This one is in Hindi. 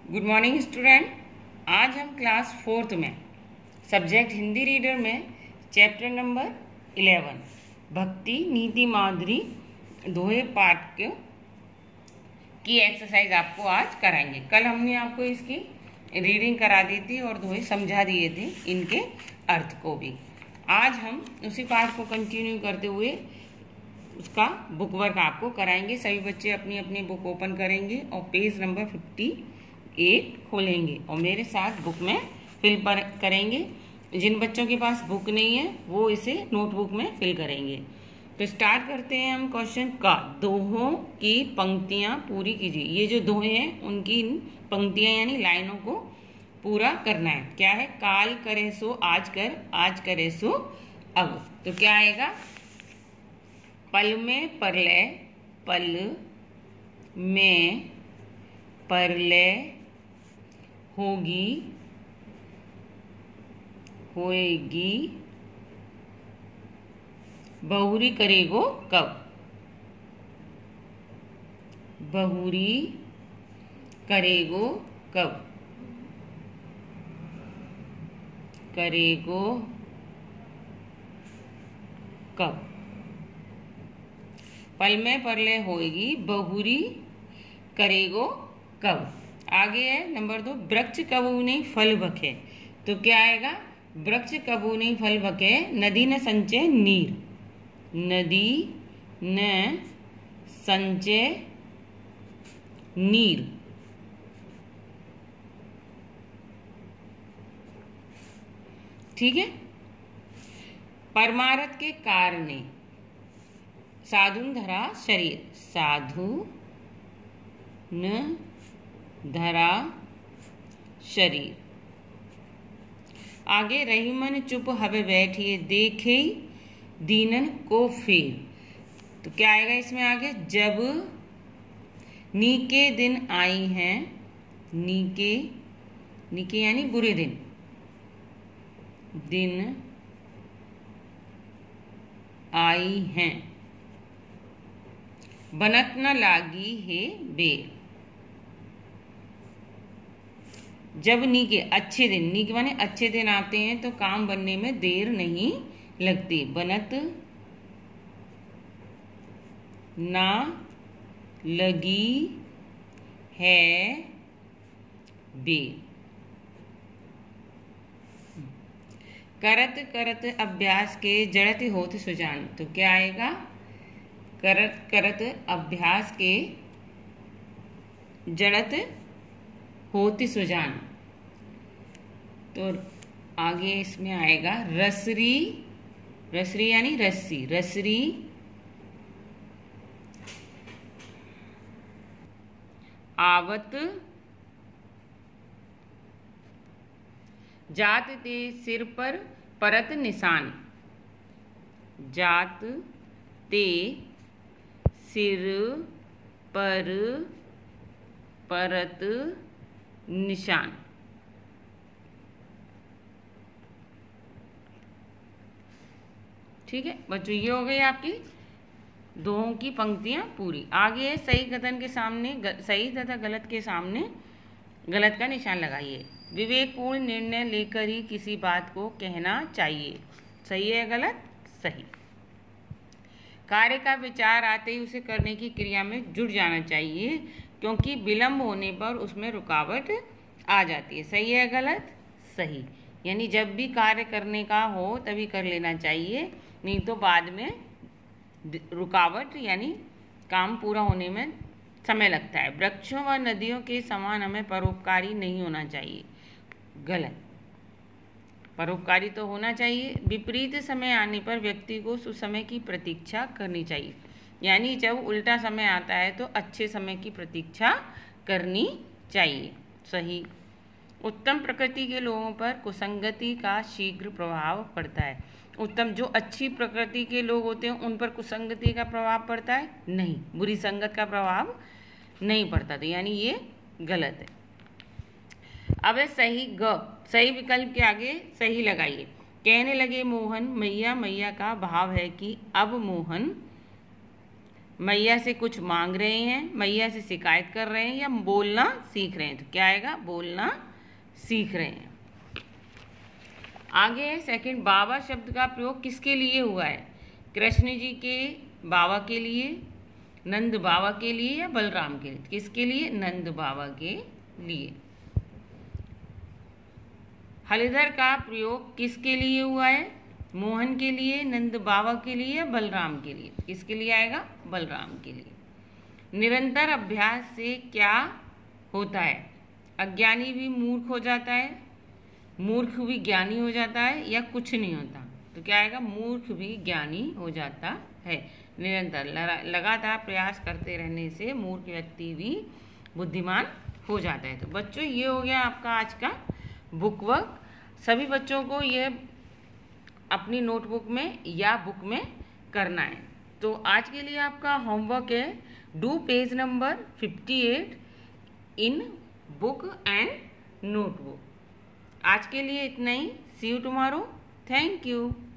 Good morning student. आज हम क्लास 4th में सब्जेक्ट हिंदी रीडर में चैप्टर नंबर 11 भक्ति नीति माधुरी दोहे पाठ की एक्सरसाइज आपको आज कराएंगे। कल हमने आपको इसकी रीडिंग करा दी थी और दोहे समझा दिए थे, इनके अर्थ को भी। आज हम उसी पाठ को कंटिन्यू करते हुए उसका बुक वर्क आपको कराएंगे। सभी बच्चे अपनी अपनी बुक ओपन करेंगे और पेज नंबर 58 खोलेंगे और मेरे साथ बुक में फिल करेंगे। जिन बच्चों के पास बुक नहीं है वो इसे नोटबुक में फिल करेंगे। तो स्टार्ट करते हैं हम क्वेश्चन का। दोहों की पंक्तियां पूरी कीजिए। ये जो दोहे हैं उनकी पंक्तियां यानी लाइनों को पूरा करना है। क्या है? काल करे सो आज कर, आज करे सो अब। तो क्या आएगा? पल में परलय, पल में परलय होगी, होएगी, बहुरी करेगो कब, बहुरी करेगो कब, करेगो कब। पल में परलय होएगी, बहुरी करेगो कब। आगे है नंबर 2, वृक्ष कबू नहीं फल बखे। तो क्या आएगा? वृक्ष कबू नहीं फल बखे, नदी न संचय नीर, नदी न संचय नीर। ठीक है। परमारथ के कारणे साधु धरा शरीर, साधु न धरा शरीर। आगे रही मन चुप हवे बैठिए, देखे दीनन को फेर। तो क्या आएगा इसमें आगे? जब नीके दिन आई हैं, नीके नीके यानी बुरे दिन, दिन आई हैं, बनत न लागी है बेर। जब नीके अच्छे दिन, नीके माने अच्छे दिन आते हैं तो काम बनने में देर नहीं लगती। बनत ना लगी है बेर। करत करत अभ्यास के जड़त होत सुजान। तो क्या आएगा? करत करत अभ्यास के जड़त होती सुजान। तो आगे इसमें आएगा रसरी, रसरी यानी रस्सी, रसरी आवत जात ते सिर पर परत निशान, जात ते सिर पर परत निशान। ठीक है बच्चों, ये हो गई आपकी दोहों की पंक्तियां पूरी। आगे है सही कथन के सामने सही तथा गलत के सामने गलत का निशान लगाइए। विवेकपूर्ण निर्णय लेकर ही किसी बात को कहना चाहिए। सही है गलत? सही। कार्य का विचार आते ही उसे करने की क्रिया में जुट जाना चाहिए, क्योंकि विलंब होने पर उसमें रुकावट आ जाती है। सही है गलत? सही। यानी जब भी कार्य करने का हो तभी कर लेना चाहिए, नहीं तो बाद में रुकावट यानी काम पूरा होने में समय लगता है। वृक्षों व नदियों के समान हमें परोपकारी नहीं होना चाहिए। गलत। परोपकारी तो होना चाहिए। विपरीत समय आने पर व्यक्ति को सुसमय की प्रतीक्षा करनी चाहिए। यानी जब उल्टा समय आता है तो अच्छे समय की प्रतीक्षा करनी चाहिए। सही। उत्तम प्रकृति के लोगों पर कुसंगति का शीघ्र प्रभाव पड़ता है। उत्तम जो अच्छी प्रकृति के लोग होते हैं उन पर कुसंगति का प्रभाव पड़ता है? नहीं, बुरी संगत का प्रभाव नहीं पड़ता। तो यानी ये गलत है। अब है सही ग, सही विकल्प के आगे सही लगाइए। कहने लगे मोहन, मैया मैया का भाव है कि अब मोहन मैया से कुछ मांग रहे हैं, मैया से शिकायत कर रहे हैं या बोलना सीख रहे हैं। तो क्या आएगा? बोलना सीख रहे हैं। आगे है सेकंड, बाबा शब्द का प्रयोग किसके लिए हुआ है? कृष्ण जी के बाबा के लिए, नंद बाबा के लिए या बलराम के लिए? किसके लिए? नंद बाबा के लिए। हलधर का प्रयोग किसके लिए हुआ है? मोहन के लिए, नंद बाबा के लिए या बलराम के लिए? किसके लिए आएगा? बलराम के लिए। निरंतर अभ्यास से क्या होता है? अज्ञानी भी मूर्ख हो जाता है, मूर्ख भी ज्ञानी हो जाता है या कुछ नहीं होता? तो क्या आएगा? मूर्ख भी ज्ञानी हो जाता है। निरंतर लगातार प्रयास करते रहने से मूर्ख व्यक्ति भी बुद्धिमान हो जाता है। तो बच्चों, ये हो गया आपका आज का बुक वर्क। सभी बच्चों को ये अपनी नोटबुक में या बुक में करना है। तो आज के लिए आपका होमवर्क है, do page number 58 in book and notebook. आज के लिए इतना ही। See you tomorrow. Thank you.